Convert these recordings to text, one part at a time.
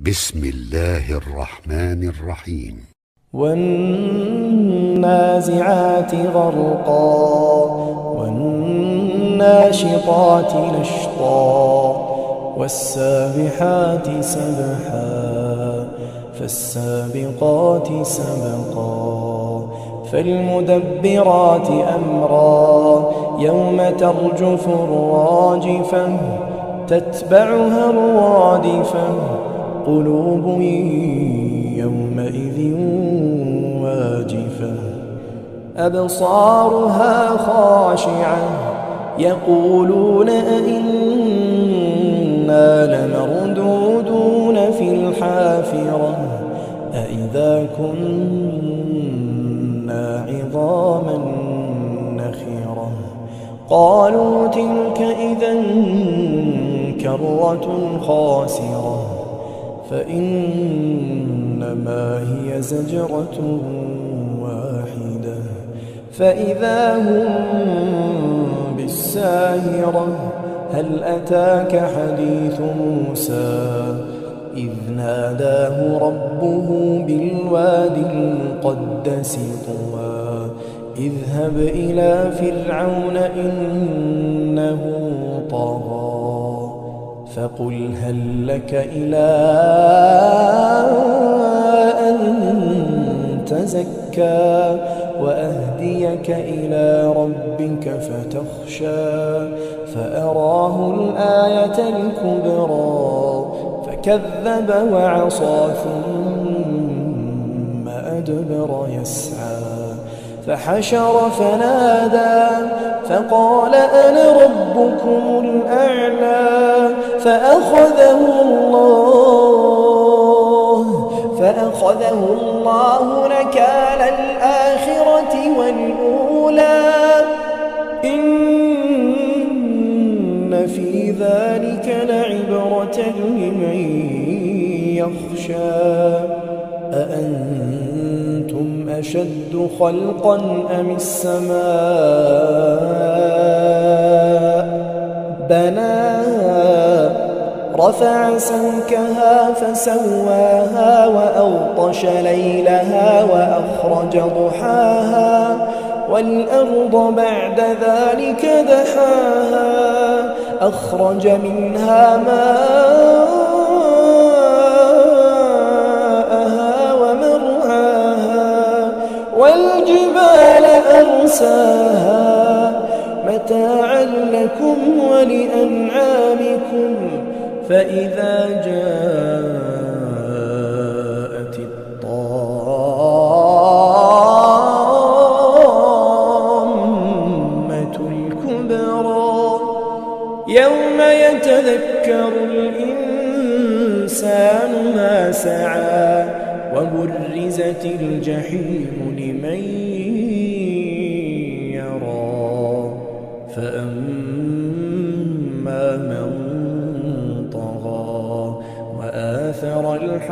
بسم الله الرحمن الرحيم. والنازعات غرقا والناشطات نشطا والسابحات سبحا فالسابقات سبقا فالمدبرات أمرا يوم ترجف الراجفة تتبعها الرادفة قلوب يومئذ واجفة أبصارها خاشعة يقولون أئنا لمردودون في الحافرة أئذا كنا عظاما نخرة قالوا تلك إذا كرة خاسرة فإنما هي زجرة واحدة فإذا هم بالساهرة هل أتاك حديث موسى إذ ناداه ربه بالوادي المقدس طوى اذهب إلى فرعون إنه طغى فقل هل لك إلى أن تزكى وأهديك إلى ربك فتخشى فأراه الآية الكبرى فكذب وعصى ثم أدبر يسعى فحشر فنادى فقال أنا ربكم الأعلى فأخذه الله نكال الآخرة والأولى إن في ذلك لعبرة لمن يخشى أأنتم أشد خلقا أم السماء بناها رفع سمكها فسواها وأغطش ليلها وأخرج ضحاها والأرض بعد ذلك دحاها أخرج منها ماءها ومرعاها والجبال أرساها متاعا لكم ولأنعامكم فإذا جاءت الطامة الكبرى يوم يتذكر الإنسان ما سعى وبرزت الجحيم لمن يرى فأما من طغى وآثر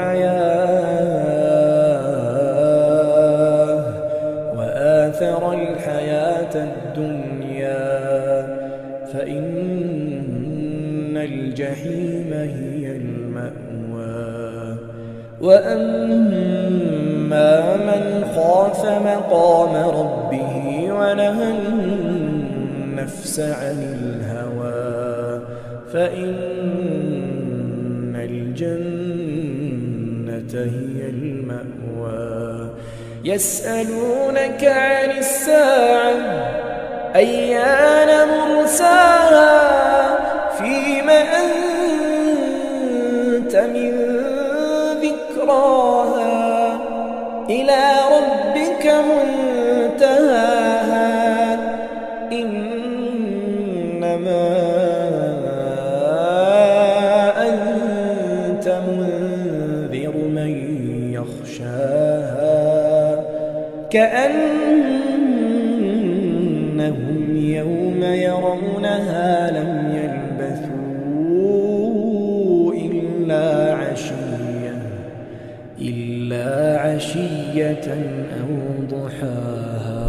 الحياة الدنيا فإن الجحيم هي المأوى وأما من خاف مقام ربه ونهى النفس عن الهوى فإن الجنة هي المأوى يسألونك عن الساعة أيان مرساها فيم أنت من ذكراها إلى ربك منتهاها إنما أنت منذر من يخشاها كأنهم يوم يرونها لم يلبثوا إلا عشية أو ضحاها.